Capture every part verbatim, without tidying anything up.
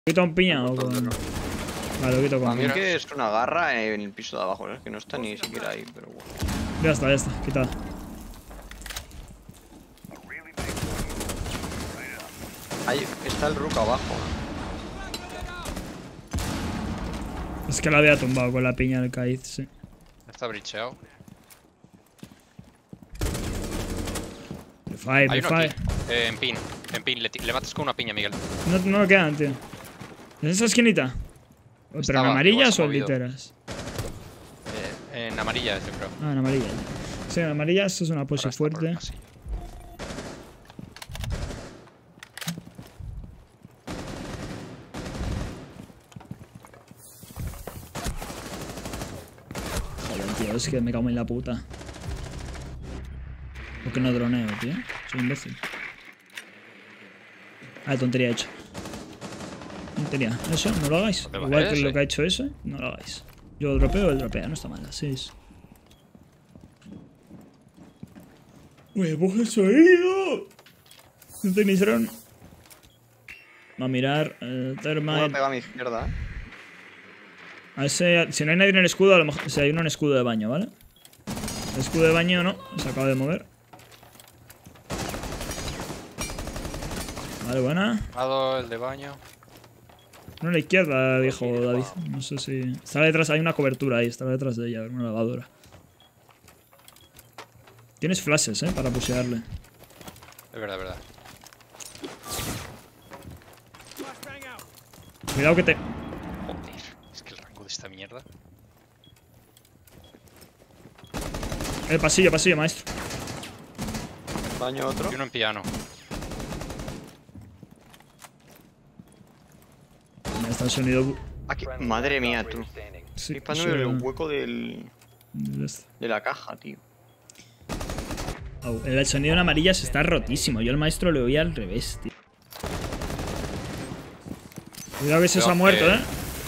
¿Quito un piña o con...? Vale, lo quito con A mí piña. es que es una garra en el piso de abajo, ¿no? Es que no está ni siquiera ahí, pero bueno. Ya está, ya está, quitada. Ahí está el Rook abajo. Es que la había tumbado con la piña del Kaiz, sí. Está bricheado. Fire, Hay uno fire. aquí. Eh, en pin. En pin. Le, le matas con una piña, Miguel. No, no lo quedan, tío. ¿En esa esquinita? ¿Pero Estaba, en amarillas igual se ha o en movido. literas? Eh, en amarilla, yo creo. Ah, en amarillas. Sí, en amarillas es una Ahora pose está por el fuerte. pasillo. Joder, tío, es que me cago en la puta. ¿Por qué no droneo, tío? Soy imbécil. Ah, tontería he hecho. Tontería. Eso, no lo hagáis. ¿Te Igual que parece? lo que ha hecho eso, no lo hagáis. Yo dropeo, él dropea, no está mal, así es. Uy, empuja el sonido. No tenéis dron. Va a mirar. Eh, Me Thermite. pega a mi izquierda, ¿eh? A ese, si no hay nadie en el escudo, a lo mejor. Si hay uno en escudo de baño, ¿vale? El escudo de baño no, se acaba de mover. Vale, buena. Lado el de baño. Uno a la izquierda, dijo David. No sé si. Está detrás, hay una cobertura ahí, está detrás de ella, una lavadora. Tienes flashes, eh, para pusearle. Es verdad, es verdad. Cuidado que te. Joder, es que el rango de esta mierda. Eh, pasillo, pasillo, maestro. Baño otro. Y uno en piano. Ahí está el sonido. Aquí. Madre mía, tú. Sí, Flipando eso- en el hueco del, del este. de la caja, tío. Au, el sonido en amarillas está rotísimo. Yo el maestro le oía al revés, tío. Cuidado que se os ha Cuidado muerto, que- eh.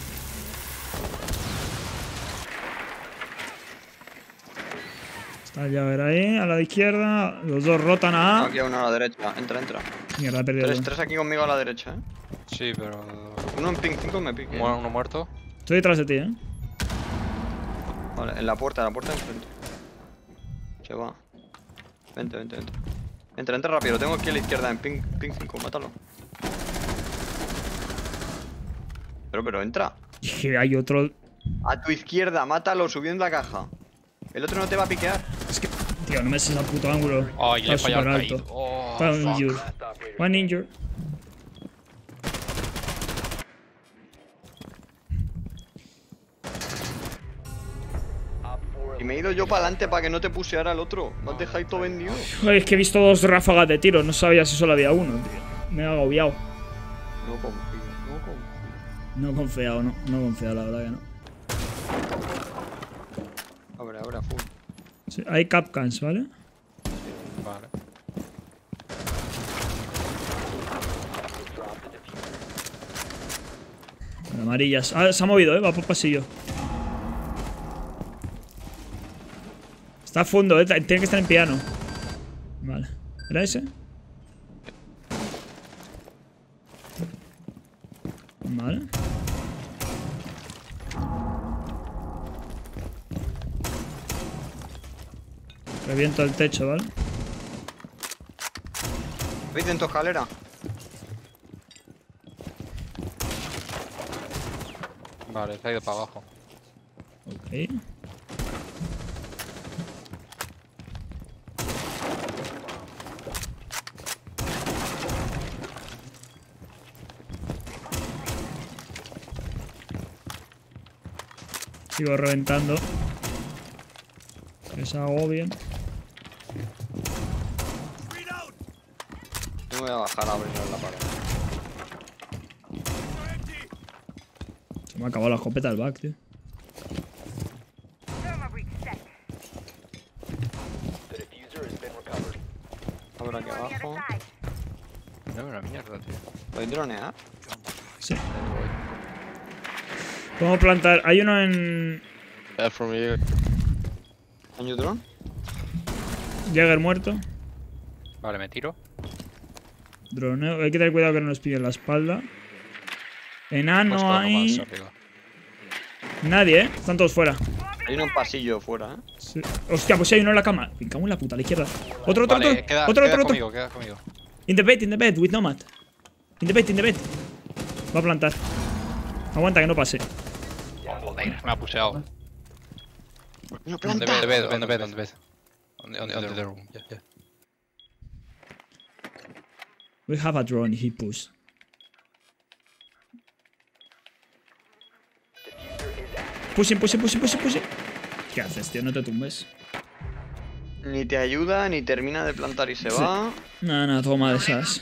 Está el Jagger ahí, a la izquierda. Los dos rotan a A. Aquí hay uno a la derecha. Entra, entra. Mierda, he perdido. Tres, el- tres aquí conmigo a la derecha, ¿eh? Sí, pero. Uno en ping cinco me pique. Uno, uno muerto. Estoy detrás de ti, eh. Vale, en la puerta, en la puerta de enfrente. Se va. Vente, vente, vente. Entra, entra rápido. Lo tengo aquí a la izquierda en ping, ping cinco. Mátalo. Pero, pero, entra. Y que hay otro. A tu izquierda, mátalo, subiendo la caja. El otro no te va a piquear. Es que. Tío, no me haces a puto ángulo. Ay, le he Está fallado súper al alto. caído. Oh, One fuck. injured. One injured. Y me he ido yo para adelante para que no te puseara el otro. Me has dejado ahí todo vendido. Joder, es que he visto dos ráfagas de tiro. No sabía si solo había uno, tío. Me he agobiado. No confío, no confío. No he confiado, no. No he confiado, la verdad que no. Abre, abre, a full. Sí, hay capcans, ¿vale? Vale. Amarillas. Ah, se ha movido, eh. Va por pasillo. Está a fondo, eh. Tiene que estar en piano. Vale. ¿Era ese? Vale. Reviento el techo, ¿vale? ¿Veis en tu escalera? Vale, se ha ido para abajo. Ok. Sigo reventando. Que se agobien. No voy a bajar a abrir la pared. Se me ha acabado la escopeta del back, tío. Abre aquí abajo. No, una mierda, tío. ¿Lo hay drones, eh? Sí. Podemos plantar. Hay uno en. Yeah, from here. ¿Año drone? Jäger muerto. Vale, me tiro. Droneo. Hay que tener cuidado que no nos pillen la espalda. Enano Puesto uno hay. más arriba. Nadie, ¿eh? Están todos fuera. Hay uno en pasillo fuera, ¿eh? Sí. Hostia, pues sí hay uno en la cama. Me cago en la puta, a la izquierda. Otro, otro, Vale, otro. queda, otro, queda otro, conmigo, otro. queda conmigo. In the bed, in the bed, with Nomad. In the bed, in the bed. Va a plantar. Aguanta que no pase. Joder, me ha puseado. ¡No On the planta! bed, on the bed, on the bed. On the, on the, on the room. Yeah, yeah. We have a drone, he push. Pushing, pushing, pushing, pushing, pushing. ¿Qué haces, tío? No te tumbes. Ni te ayuda, ni termina de plantar y se Sí. va. Nada, nada, toma de esas.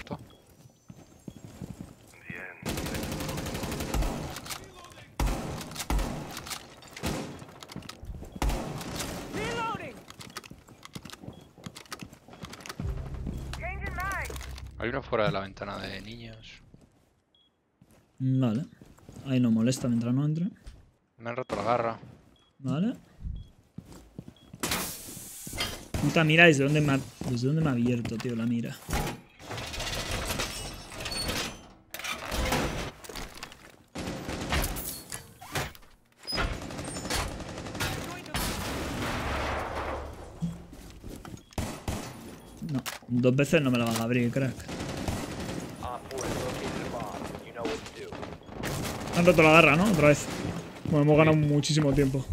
Hay uno fuera de la ventana de niños. Vale. Ahí no molesta mientras no entre. Me han roto la garra. Vale. Puta mira, ¿desde dónde me ha, desde dónde me ha abierto, tío, la mira? No, dos veces no me la van a abrir, crack. Han roto la garra, ¿no? Otra vez. Bueno, hemos ganado muchísimo tiempo.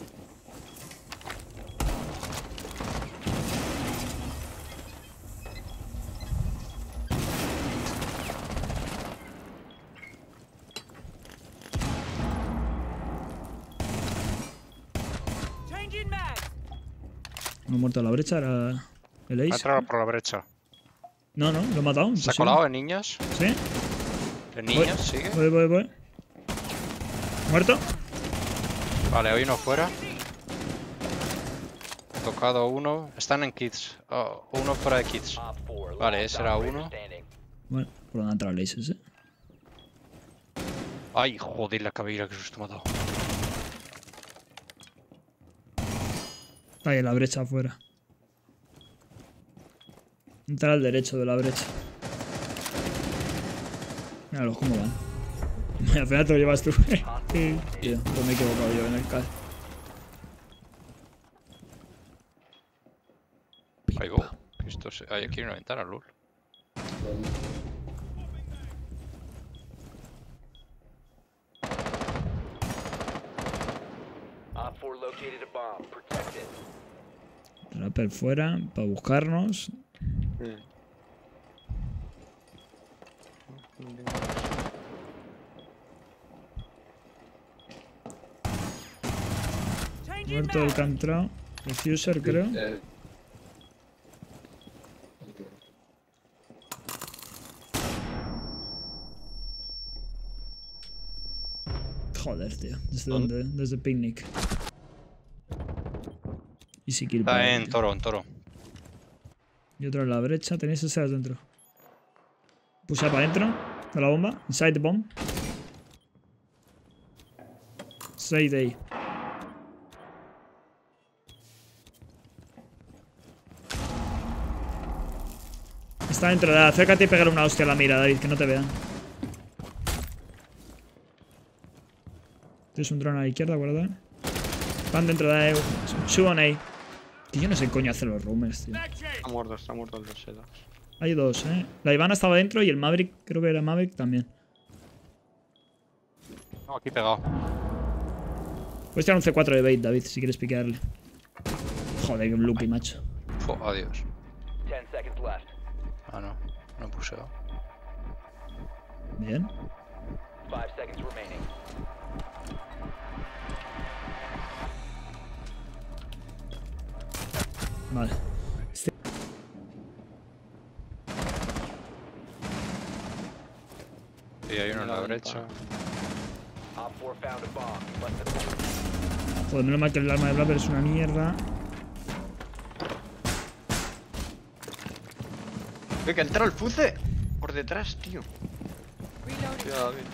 No he muerto a la brecha, era el Ha Ace. entrado por la brecha. No, no, lo he matado. ¿Se ha imposible. colado en niños? ¿Sí? ¿En niños? ¿Sigue? Voy, voy, voy. ¿Muerto? Vale, hay uno fuera. He tocado uno. Están en kids. Oh, uno fuera de kids. Vale, ese era uno. Bueno, por donde ha entrado el Ace ese. Ay, joder, la cabellera que susto me ha dado. Está ahí en la brecha afuera. Entra al derecho de la brecha. Míralos cómo van. Al final te lo llevas tú. Sí, tío, pues me he equivocado yo en el cal. Ahí go. Esto se... Hay aquí una ventana, lol. Rapper fuera, para buscarnos. Sí. Muerto el que ha entrado. Diffuser, creo. Joder, tío. ¿Desde dónde? Desde Picnic. Easy kill. para Está él, en tío. toro, en toro. Y otro en la brecha. Tenéis ese adentro. Push para adentro de la bomba. Inside the bomb. Stay ahí. Está dentro. De... Acércate y pégale una hostia a la mira, David, que no te vean. Tienes un drone a la izquierda, guarda. Van dentro de... Suban ahí. Que yo no sé qué coño hacen los roomers, tío. Está muerto, está muerto el de Sedas. Hay dos, eh. La Ivana estaba dentro y el Maverick, creo que era Maverick también. No, aquí pegado. Puedes tirar un C cuatro de bait, David, si quieres piquearle. Joder, que un loopy, macho. Fo, adiós. Ah, no. No he puseado. Bien. Vale. Este... Sí, hay uno en la brecha. Joder, menos mal que el arma de Blabber es una mierda. Ve que ha entrado el Fuce por detrás, tío. Cuidado, David.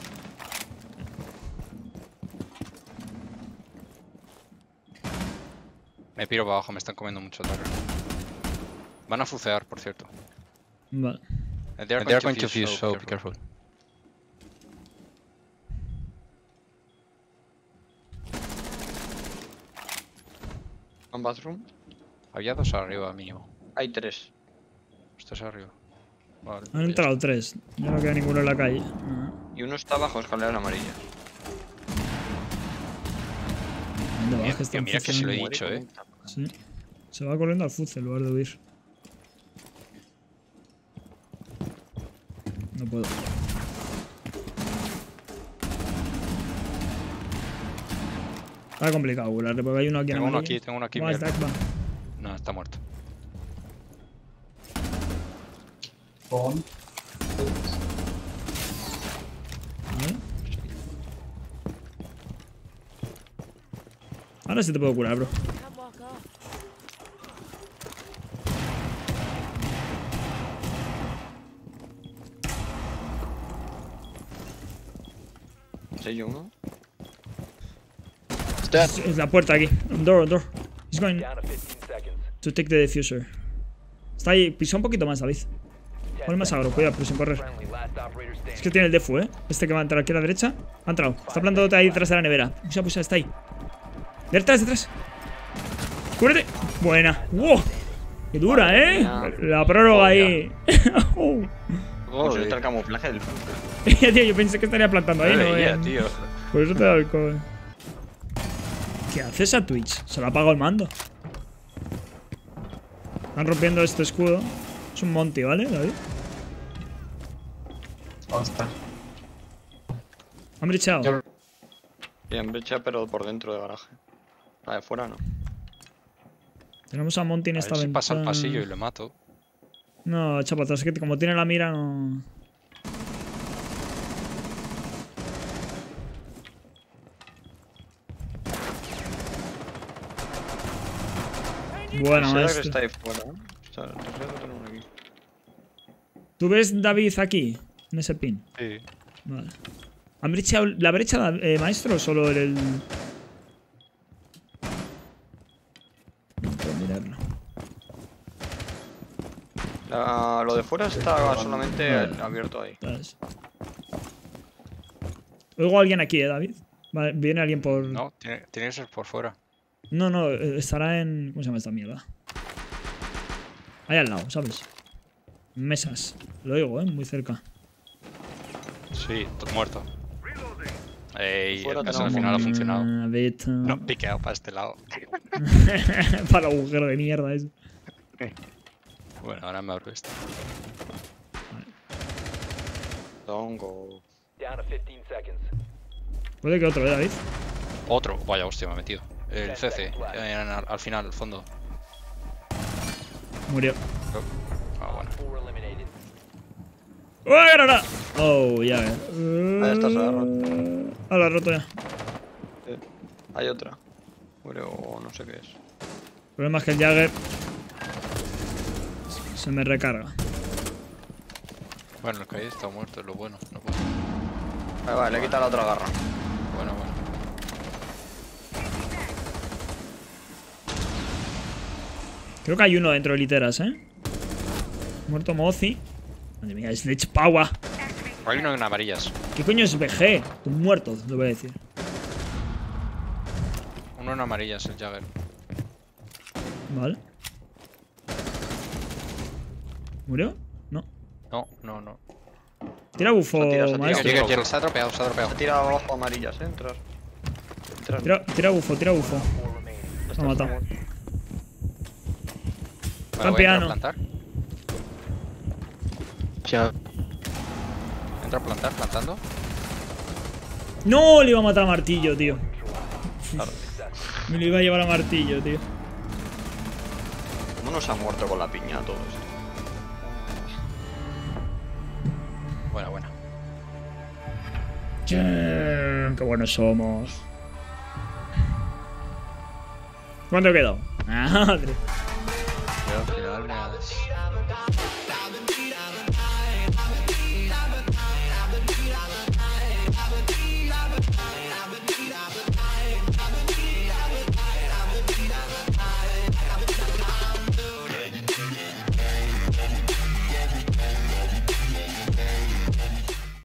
Me piro para abajo, me están comiendo mucho terreno. Van a fucear, por cierto. Vale. And they are, going, to fuse, so be careful. ¿Un bathroom? Había dos arriba, mínimo. Hay tres. Esto es arriba. Vale. Han entrado tres. Ya no queda ninguno en la calle. Ah. Y uno está bajo escaleras amarillas. ¿Dónde vas? Mira, Que están mira que se lo he fusilando. dicho, eh. Sí. Se va corriendo al fuce en lugar de huir. No puedo. Está complicado burlarle porque hay uno aquí en Tengo uno amarillo. aquí, tengo uno aquí. Más mira. Dakba. No, está muerto. Con. Vale. Ahora sí te puedo curar, bro. ¿Soy yo uno? Es es la puerta aquí. Un door, un door. He's going to take the diffuser. Está ahí. Pisa un poquito más, David. Ponle más agro, cuidado, pero sin correr. Es que tiene el defu, eh. Este que va a entrar aquí a la derecha. Ha entrado. Está plantándote ahí detrás de la nevera. Pusa, pusa, está ahí. Detrás, detrás. Cúbrete. Buena. ¡Wow! ¡Qué dura, eh! La prórroga ahí. Oh. Pues Joder. está el camuflaje del bunker. Tío, yo pensé que estaría plantando ahí, No ¿no? veía, En- tío. Por eso te he dado el cover. ¿Qué haces a Twitch? Se lo ha apagado el mando. Están rompiendo este escudo. Es un Monty, ¿vale, David? ¿Dónde está? Han brichado. Yo- Bien, brecha, pero por dentro de garaje. La de fuera no. Tenemos a Monty en A esta ver si ventana. pasa el pasillo y le mato. No, echa para atrás, es que como tiene la mira no... Bueno, Ese Dagger esto. está ahí fuera, ¿eh? O sea, nosotros tenemos aquí. ¿Tú ves David aquí? En ese pin. Sí. Vale. ¿Han brechado la brecha, eh, maestro, o solo el...? No puedo mirarlo. La- lo de fuera está solamente Vale. abierto ahí. ¿Sabes? Oigo a alguien aquí, ¿eh, David? Vale, viene alguien por... No, tiene, tiene que ser por fuera. No, no, eh, estará en... ¿Cómo se llama esta mierda? Ahí al lado, ¿sabes? Mesas. Lo oigo, ¿eh? Muy cerca. Sí, to- muerto. Ey, Fuera el caso al tenemos- final ha funcionado. Ah, David, No, piqueado para este lado. para el agujero de mierda ese. Bueno, ahora me abro este. Don't go. Puede que otro, ¿eh, David? Otro. Vaya, hostia, me ha metido. El C C. eh, al, al final, al fondo. Murió. Ah, bueno. ¡Oh, granada! Oh, ya ves. Ahí está, se la ha roto. Ah, la ha roto ya. Eh, hay otra. Pero no sé qué es. El problema es que el Jagger se me recarga. Bueno, el que ahí está muerto, es lo bueno. No puedo. Vale, vale, le quita la otra garra. Bueno, bueno. Creo que hay uno dentro de literas, ¿eh? Muerto Mozi. Madre mía, es Lich Power. Hay uno en amarillas. ¿Qué coño es B G? Un muerto, te voy a decir. Uno en amarillas, el Jagger. Vale. ¿Murió? No. No, no, no. Tira bufo, Se ha tirado, se ha maestro. Llega, llega, llega. Se ha dropeado, se ha Se dropeado. ha tirado abajo amarillas, eh. Entrar. Entrar. Tira, tira bufo, tira bufo. Está Lo ha matado. muerto. Vale, voy a entrar piano. a plantar. Ya. Entra a plantar, plantando. No, le iba a matar a martillo, tío. Claro. Me lo iba a llevar a martillo, tío. ¿Cómo nos ha muerto con la piña todo esto? Buena, buena. Qué buenos somos. ¿Cuánto quedó? Madre.